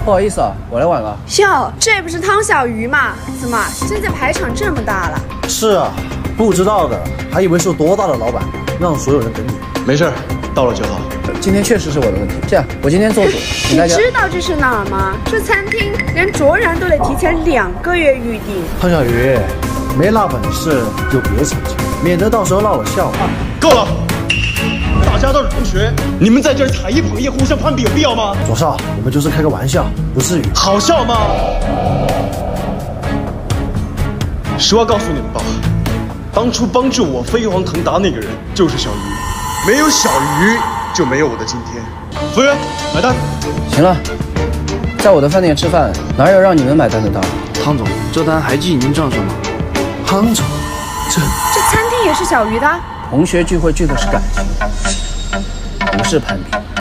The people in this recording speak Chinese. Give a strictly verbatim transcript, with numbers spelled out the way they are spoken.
不好意思啊，我来晚了。 哟，这不是汤小鱼吗？怎么现在排场这么大了？ 是啊，不知道的还以为是多大的老板，让所有人等你。 没事，到了就好。 今天确实是我的问题。这样，我今天做主，请大家。 你知道这是哪儿吗？这餐厅连卓然都得提前两个月预定。 汤小鱼，没那本事就别逞强，免得到时候闹了笑话。 够了。 大家都是同学，你们在这儿踩一捧一，互相攀比，有必要吗？ 左少，我们就是开个玩笑，不至于。 好笑吗？实话告诉你们吧，当初帮助我飞黄腾达那个人就是小鱼，没有小鱼就没有我的今天。服务员，买单。 行了，在我的饭店吃饭，哪有让你们买单的道理？ 汤总，这单还记您账上吗？ 汤总，这这餐厅也是小鱼的。 同学聚会聚的是感情，不是攀比。